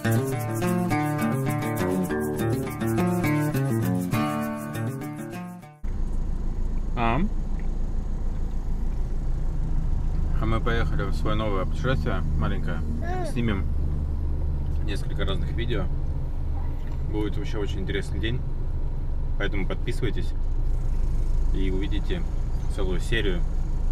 А мы поехали в свое новое путешествие маленькое. Снимем несколько разных видео. Будет вообще очень интересный день. Поэтому подписывайтесь и увидите целую серию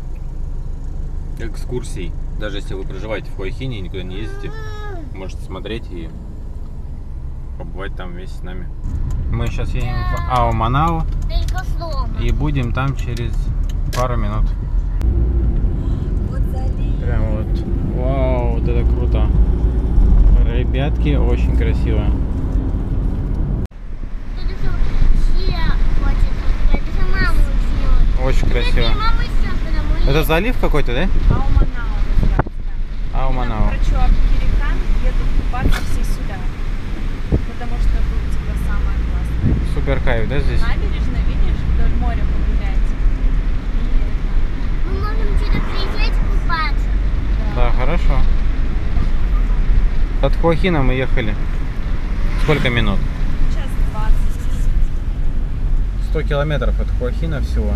экскурсий. Даже если вы проживаете в Хуахине и никуда не ездите, можете смотреть и побывать там вместе с нами. Мы сейчас едем в Ао-Манау и будем там через пару минут. Вот залив. Прям вот. Вау, вот это круто. Ребятки, очень красиво. Очень красиво. Это залив какой-то, да? Ао-Манау. Ао-Манау. Прочоп-Кирикан едут купаться все сюда. Потому что тут типа самое классное. Супер кайф, да, здесь? Набережная, видишь, вдоль моря погулять. Мы можем сюда приезжать купаться. Да, хорошо. От Хуахина мы ехали. Сколько минут? Час 20. 100 километров от Хуахина всего.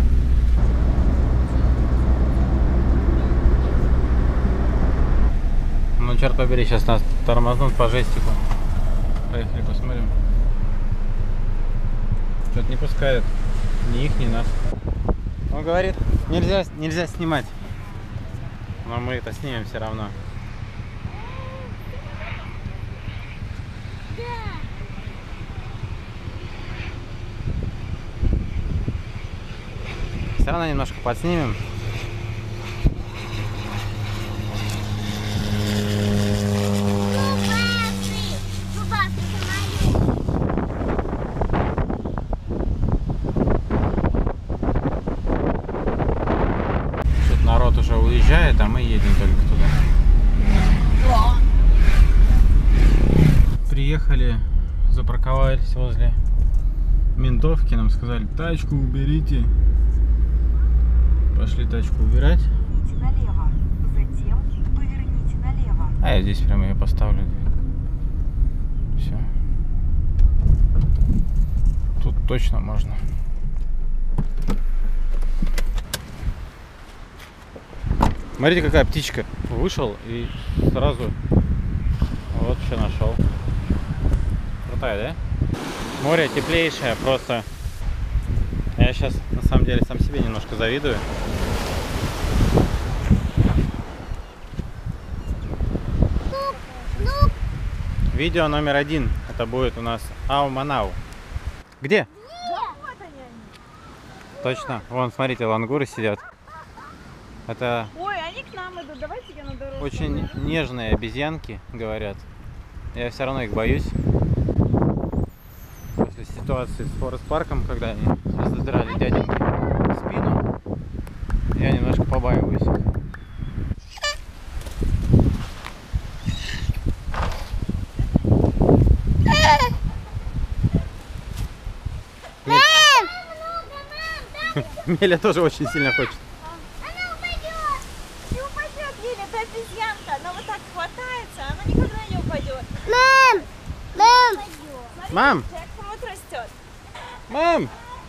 Ну, черт побери, сейчас нас тормознут по жестику. Поехали, посмотрим. Что-то не пускают. Ни их, ни нас. Он говорит, нельзя снимать. Но мы это снимем все равно. Все равно немножко подснимем. Что-то народ уже уезжает, а мы едем только туда. Приехали, запарковались возле ментовки, нам сказали, тачку уберите. Пошли тачку убирать. Поверните налево, затем поверните налево. А я здесь прямо ее поставлю. Все. Тут точно можно. Смотрите, какая птичка. Вышел и сразу вот что нашел. Крутая, да? Море теплейшее просто. Я сейчас на самом деле сам себе немножко завидую. Видео номер 1. Это будет у нас Ао-Манау. Где? Да, вот они. Точно. Вон, смотрите, лангуры сидят. Это Ой, они к нам идут. Давайте я на дорогу. очень нежные обезьянки, говорят. Я все равно их боюсь. После ситуации с Форест-парком, когда они задрали дяденьки в спину, я немножко побаиваюсь их. Меля тоже очень сильно хочет. Она упадет. Не упадет, Лиля, это обезьянка. Она вот так хватается, она никогда не упадет. Мам! Мам! Смотри, Мам! как хомут растет. Мам!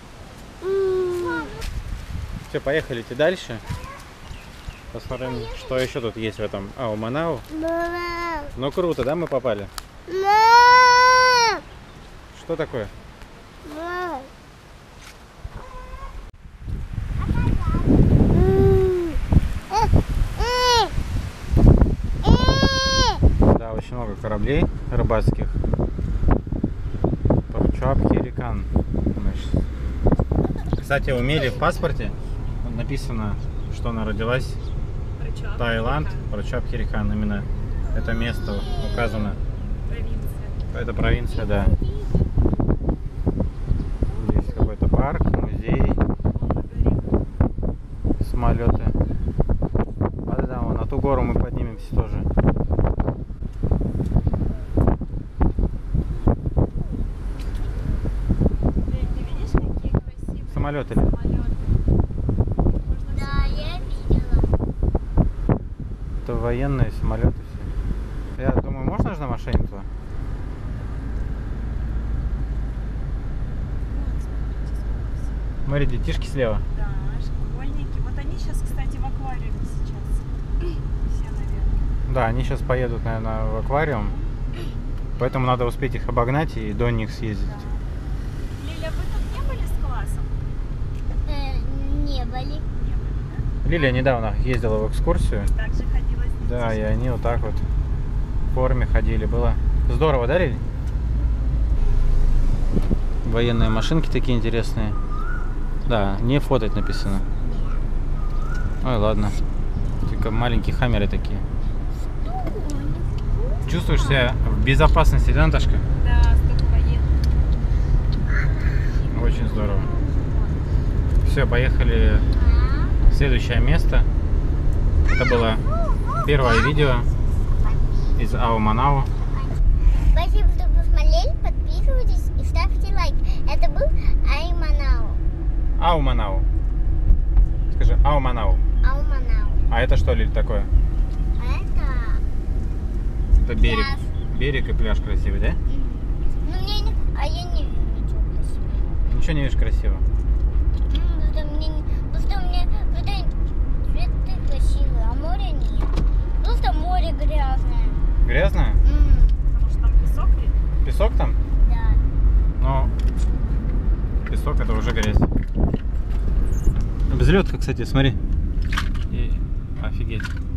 Все, поехали идти дальше. Посмотрим, что еще тут есть в этом Ао-Манау. Мам! Ну круто, да, мы попали? Мам! Что такое? Мам! Да, очень много кораблей рыбацких. Прочоп-Кирикан. Кстати, у Мели в паспорте написано, что она родилась в Таиланд, Прочоп-Кирикан. Именно это место указано. Провинция. Это провинция, да. Здесь какой-то парк, музей, самолеты. А да, вон, на ту гору мы поднимемся тоже. Ты видишь, какие красивые Самолеты. самолеты? Да, я видела. Это военные самолеты все. Я думаю, можно же на машине туда? Смотри, детишки слева. Да, школьники. Вот они сейчас, кстати, в аквариуме сейчас. Все, наверное. Да, они сейчас поедут, наверное, в аквариум. Поэтому надо успеть их обогнать и до них съездить. Да. Лиля, вы тут не были с классом? Не были. Не были, да? Лилия недавно ездила в экскурсию. Так же ходила с Да, и они вот так вот в форме ходили. Было здорово, да, Лиль? Военные машинки такие интересные. Да, не фотать написано. Ой, ладно. Только маленькие хаммеры такие. Чувствуешь себя в безопасности, да, Наташка? Да, столько военных. Очень здорово. Все, поехали в следующее место. Это было первое видео из Ау-Манау. Спасибо, что посмотрели. Подписывайтесь и ставьте лайк. Это был Ау-Манау. Ау-Манау. Скажи Ау-Манау. Ау-Манау. А это что, Лиль, такое? Это берег. Пляж. Берег и пляж красивый, да? Ну, я не вижу ничего красивого. Ничего не видишь красиво. Просто цветы красивые, а море нет. Просто море грязное. Грязно? Потому что там песок видно. Песок там? Да. Но песок это уже грязь. Взлетка, кстати, смотри. И... Офигеть.